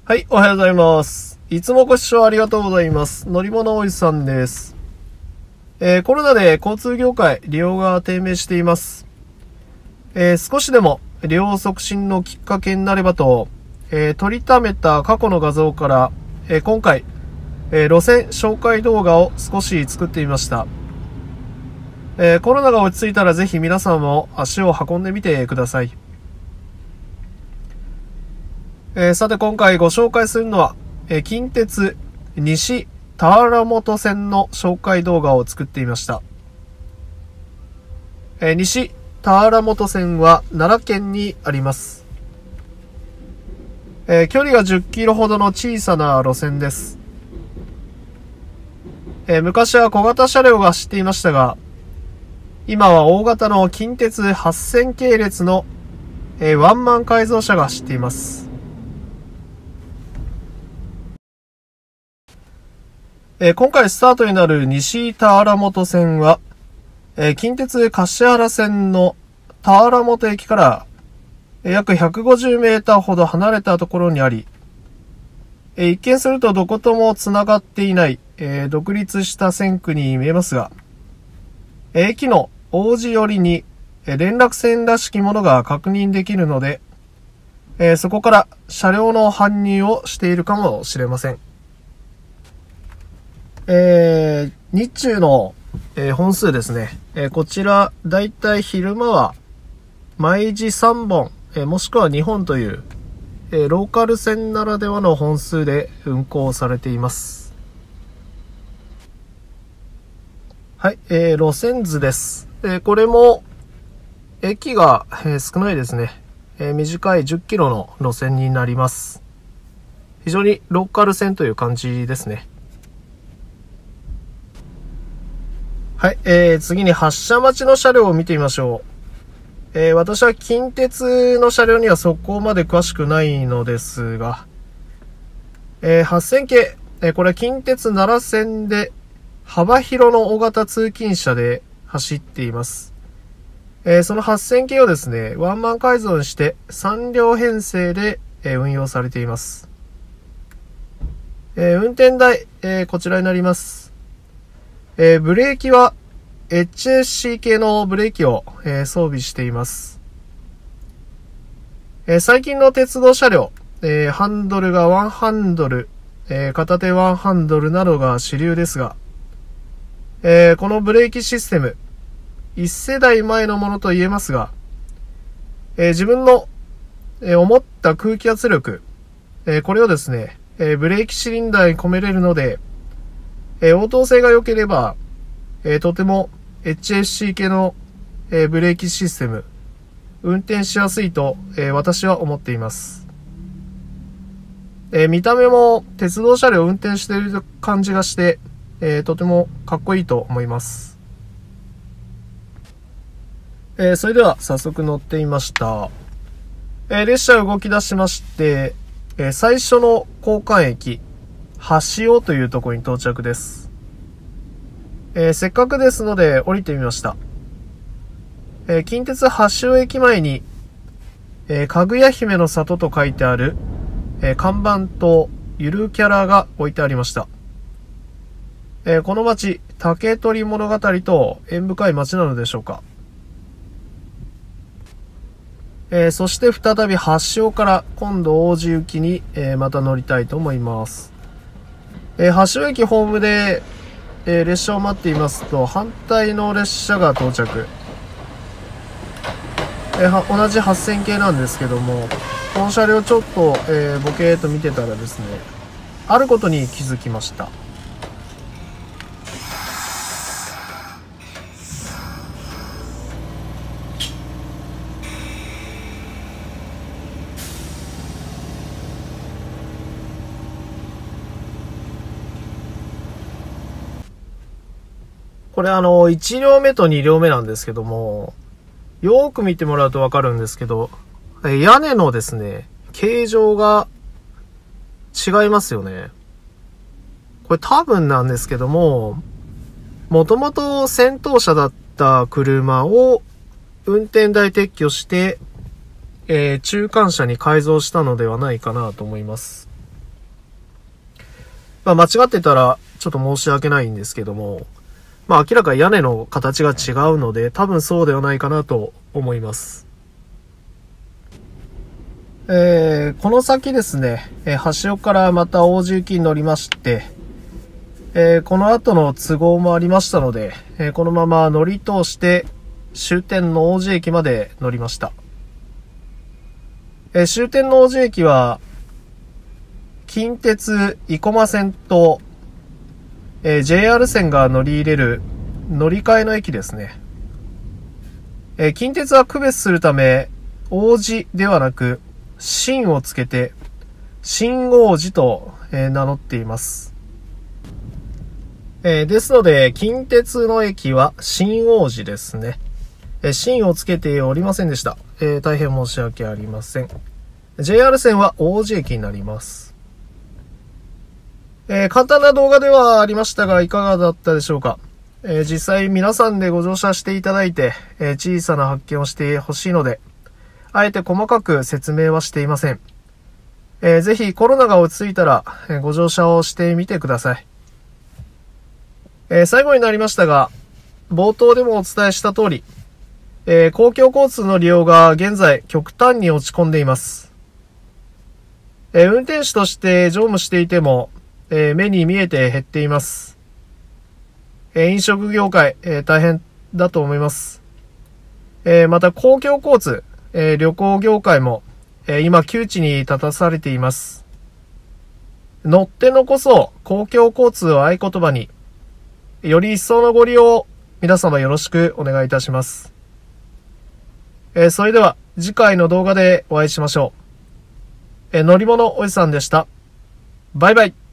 はい、おはようございます。いつもご視聴ありがとうございます。乗り物おじさんです。コロナで交通業界利用が低迷しています。少しでも利用促進のきっかけになればと、取りためた過去の画像から、今回、路線紹介動画を少し作ってみました。コロナが落ち着いたらぜひ皆さんも足を運んでみてください。さて今回ご紹介するのは、近鉄西田原本線の紹介動画を作ってみました。西田原本線は奈良県にあります。距離が10キロほどの小さな路線です。昔は小型車両が走っていましたが、今は大型の近鉄8000系列の、ワンマン改造車が走っています。今回スタートになる西田原本線は、近鉄橿原線の田原本駅から約150メーターほど離れたところにあり、一見するとどことも繋がっていない、独立した線区に見えますが、駅の大路寄りに連絡線らしきものが確認できるので、そこから車両の搬入をしているかもしれません。日中の、本数ですね。こちら、だいたい昼間は、毎時3本、もしくは2本という、ローカル線ならではの本数で運行されています。はい、路線図です。これも、駅が、少ないですね。短い10キロの路線になります。非常にローカル線という感じですね。はい、次に発車待ちの車両を見てみましょう。私は近鉄の車両にはそこまで詳しくないのですが、8000系、これは近鉄奈良線で幅広の大型通勤車で走っています。その8000系をですね、ワンマン改造にして3両編成で、運用されています。運転台、こちらになります。ブレーキは HSC 系のブレーキを、装備しています。最近の鉄道車両、ハンドルがワンハンドル、片手ワンハンドルなどが主流ですが、このブレーキシステム、1世代前のものと言えますが、自分の、思った空気圧力、これをですね、ブレーキシリンダーに込めれるので、応答性が良ければ、とても HSC 系の、ブレーキシステム、運転しやすいと、私は思っています。見た目も鉄道車両を運転している感じがして、とてもかっこいいと思います。それでは早速乗ってみました。列車動き出しまして、最初の交換駅、橋尾というところに到着です。せっかくですので降りてみました。近鉄橋尾駅前に、かぐや姫の里と書いてある、看板とゆるキャラが置いてありました。この町、竹取物語と縁深い町なのでしょうか。そして再び橋尾から今度王子行きに、また乗りたいと思います。橋尾駅ホームで、列車を待っていますと反対の列車が到着。同じ8000系なんですけども、この車両ちょっと、ボケーと見てたらですね、あることに気づきました。これ1両目と2両目なんですけども、よーく見てもらうとわかるんですけど、屋根のですね、形状が違いますよね。これ多分なんですけども、もともと先頭車だった車を運転台撤去して、中間車に改造したのではないかなと思います。 間違ってたらちょっと申し訳ないんですけども、明らかに屋根の形が違うので、多分そうではないかなと思います。この先ですね、橋尾からまた王子行きに乗りまして、この後の都合もありましたので、このまま乗り通して終点の王子駅まで乗りました。終点の王子駅は、近鉄生駒線と、JR 線が乗り入れる乗り換えの駅ですね。近鉄は区別するため、王子ではなく、新をつけて、新王子と、名乗っています。ですので、近鉄の駅は新王子ですね。新をつけておりませんでした。大変申し訳ありません。JR 線は王子駅になります。簡単な動画ではありましたが、いかがだったでしょうか。実際皆さんでご乗車していただいて、小さな発見をしてほしいので、あえて細かく説明はしていません。ぜひコロナが落ち着いたら、ご乗車をしてみてください。最後になりましたが、冒頭でもお伝えした通り、公共交通の利用が現在極端に落ち込んでいます。運転手として乗務していても、目に見えて減っています。飲食業界、大変だと思います。また公共交通、旅行業界も、今窮地に立たされています。乗ってのこそ公共交通を合言葉に、より一層のご利用を皆様よろしくお願いいたします。それでは次回の動画でお会いしましょう。乗り物おじさんでした。バイバイ。